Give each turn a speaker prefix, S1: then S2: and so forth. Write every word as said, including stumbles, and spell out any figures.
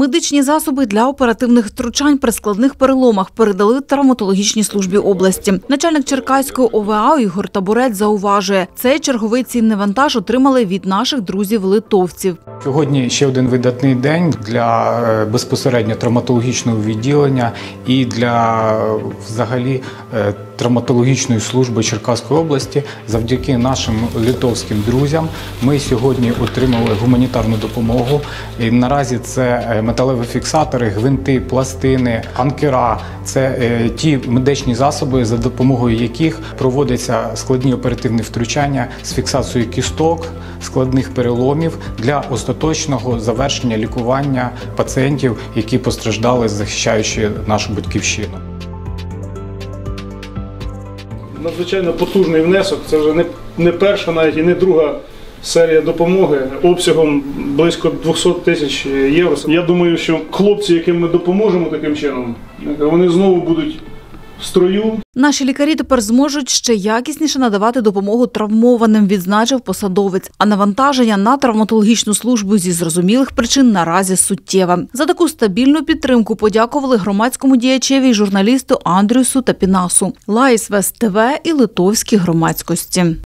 S1: Медичні засоби для оперативних втручань при складних переломах передали травматологічній службі області. Начальник Черкаської О В А Ігор Табурець зауважує, цей черговий цінний вантаж отримали від наших друзів-литовців.
S2: Сьогодні ще один видатний день для безпосередньо травматологічного відділення і для взагалі травматологічної служби Черкаської області. Завдяки нашим литовським друзям ми сьогодні отримали гуманітарну допомогу. І наразі це металеві фіксатори, гвинти, пластини, анкера. Це ті медичні засоби, за допомогою яких проводяться складні оперативні втручання з фіксацією кісток, складних переломів для остаточного завершення лікування пацієнтів, які постраждали, захищаючи нашу батьківщину.
S3: Надзвичайно потужний внесок. Це вже не, не перша, навіть і не друга серія допомоги обсягом близько двісті тисяч євро. Я думаю, що хлопці, яким ми допоможемо таким чином, вони знову будуть в строю.
S1: Наші лікарі тепер зможуть ще якісніше надавати допомогу травмованим, відзначив посадовець. А навантаження на травматологічну службу зі зрозумілих причин наразі суттєве. За таку стабільну підтримку подякували громадському діячеві й журналісту Андрюсу Тапінасу, Лайс Вест Т В і литовській громадськості.